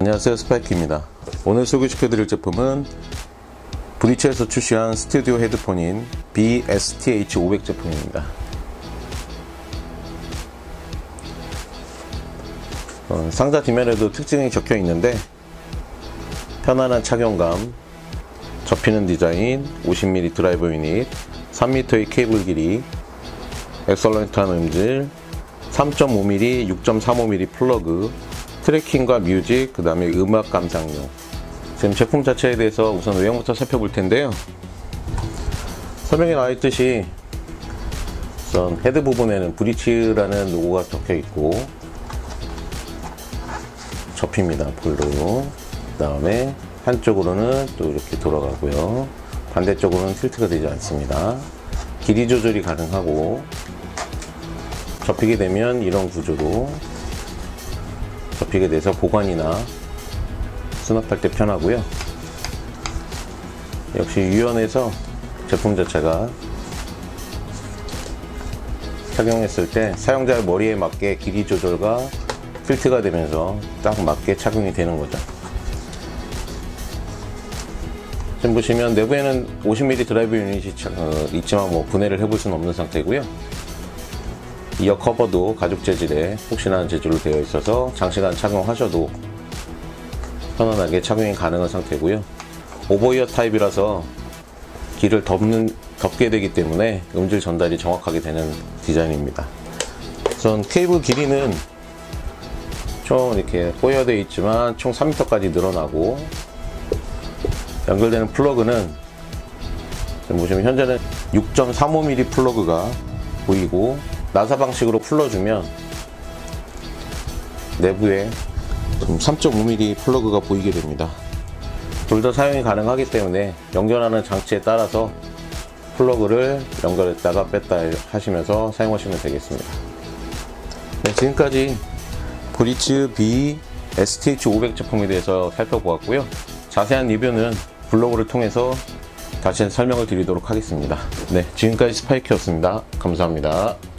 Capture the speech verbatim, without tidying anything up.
안녕하세요, 스파이크입니다. 오늘 소개시켜드릴 제품은 브리츠에서 출시한 스튜디오 헤드폰인 비 에스 티 에이치 오백 제품입니다. 어, 상자 뒷면에도 특징이 적혀 있는데 편안한 착용감, 접히는 디자인, 오십 밀리미터 드라이버 유닛, 삼 미터의 케이블 길이, 엑설런트한 음질, 삼 점 오 밀리미터, 육 점 삼오 밀리미터 플러그, 트래킹과 뮤직, 그 다음에 음악 감상용. 지금 제품 자체에 대해서 우선 외형부터 살펴볼 텐데요. 설명에 나와 있듯이 우선 헤드 부분에는 브리츠라는 로고가 적혀 있고 접힙니다, 볼로. 그 다음에 한쪽으로는 또 이렇게 돌아가고요. 반대쪽으로는 틸트가 되지 않습니다. 길이 조절이 가능하고 접히게 되면 이런 구조로 접히게 돼서 보관이나 수납할 때 편하고요. 역시 유연해서 제품 자체가 착용했을 때 사용자의 머리에 맞게 길이 조절과 필트가 되면서 딱 맞게 착용이 되는 거죠. 지금 보시면 내부에는 오십 밀리미터 드라이브 유닛이 있지만 뭐 분해를 해볼 수는 없는 상태고요. 이어 커버도 가죽 재질의 푹신한 재질로 되어 있어서 장시간 착용하셔도 편안하게 착용이 가능한 상태고요. 오버이어 타입이라서 귀를 덮는, 덮게 되기 때문에 음질 전달이 정확하게 되는 디자인입니다. 우선 케이블 길이는 총 이렇게 포여되어 있지만 총 삼 미터까지 늘어나고, 연결되는 플러그는 지금 보시면 현재는 육 점 삼오 밀리미터 플러그가 보이고, 나사 방식으로 풀러주면 내부에 삼 점 오 밀리미터 플러그가 보이게 됩니다. 둘 다 사용이 가능하기 때문에 연결하는 장치에 따라서 플러그를 연결했다가 뺐다 하시면서 사용하시면 되겠습니다. 네, 지금까지 브리츠 비 에스 티 에이치 오백 제품에 대해서 살펴보았고요. 자세한 리뷰는 블로그를 통해서 다시 설명을 드리도록 하겠습니다. 네, 지금까지 스파이크였습니다. 감사합니다.